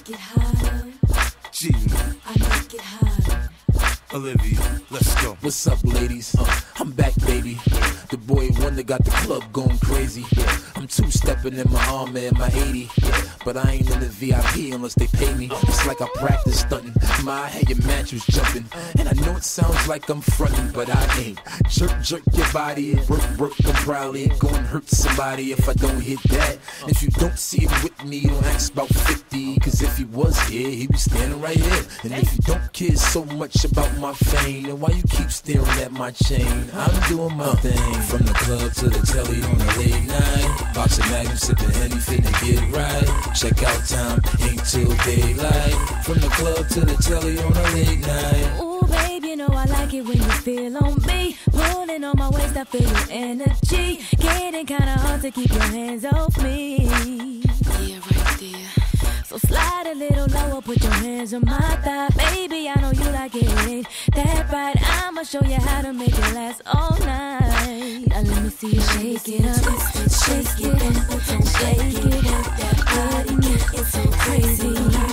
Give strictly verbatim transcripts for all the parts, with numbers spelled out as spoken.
make it hotter. G, I make it hotter. Olivia, let's go. What's up, ladies? Uh, I'm back, baby. The boy wonder got the club going crazy. Yeah. I'm two-stepping in my armor and my eighty. Yeah. But I ain't in the V I P unless they pay me. It's like I practice stunting. My head, your match was jumping. And I know it sounds like I'm fronting, but I ain't. Jerk, jerk your body. Work, work, I'm probably gonna hurt somebody if I don't hit that. And if you don't see it with me, don't ask about fifty. Cause if he was here, he'd be standing right here. And if you don't care so much about my fame, then why you keep staring at my chain? I'm doing my thing. From the club to the telly on a late night. Box of Magnum, sipping Henny, finna get right. Check out time, ain't till daylight. From the club to the telly on a late night. Ooh, babe, you know I like it when you feel on me. Pulling on my waist, I feel your energy. Getting kinda hard to keep your hands off me. Yeah, right there. So slide a little lower, put your hands on my thigh. Baby, I know you like it, ain't that right? I'ma show you how to make it last all night. Now let me see you shake it up, shake it up, shake it up. That body getting so crazy.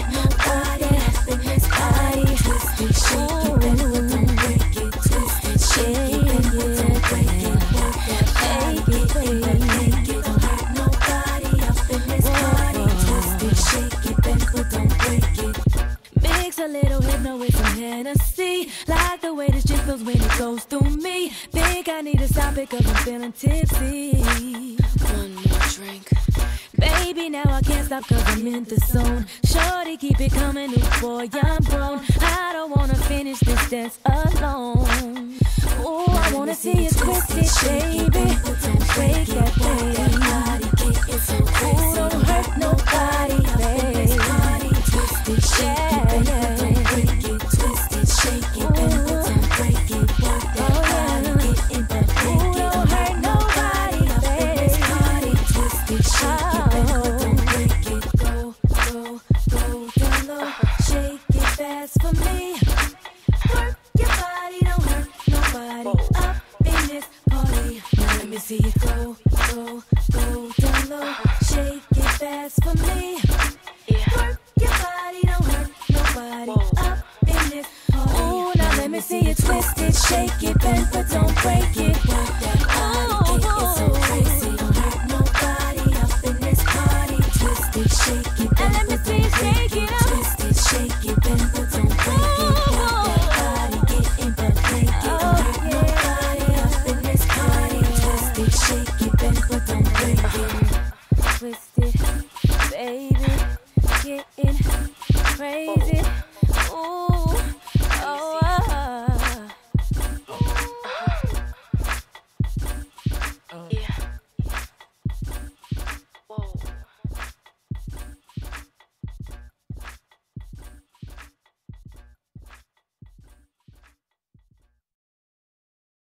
Nobody in this body. Twist it, shake it, bend it, don't break it. Twist it, shake it, bend it, don't break it. Work that body, get it, and make it. Don't hurt nobody up in this body. Twist it, shake it, bend it, don't break it. Mix a little hypno with some Hennessy. Like the way this drink feels when it goes through me. Think I need to stop it cause I'm feeling tipsy. One more drink. Baby, now I can't stop cause I'm in the zone. Shorty, keep it coming, ooh boy, I'm grown. I don't wanna finish this dance alone. Ooh, I wanna see you twist it, baby. Shake that thing. Ooh, don't hurt nobody, baby. Twist it, shake it, don't break it. Twist it, shake it, bend it, don't break it. Work that body, get in that thing. Ooh, don't hurt nobody, baby. Twist it, shake it, bend it, don't break it. Go, go, go down low. Shake it fast for me. Work your body, don't hurt nobody. Up in this party. Now let me see you go, go, go down low. Shake it fast for me. Work your body, don't hurt nobody. Up in this party. Ooh, now let me see you twist it, shake it, bend but don't break it. Work that body, get it so crazy. Don't hurt nobody up in this party. Twist it, shake it, bend and let me see you shake it up. Twist it, shake it, bend but don't break it. Work that body, get in but break it. Don't hurt nobody up in this party. Twist it, shake it, bend but don't break it. Twist it, baby, getting crazy. Ooh.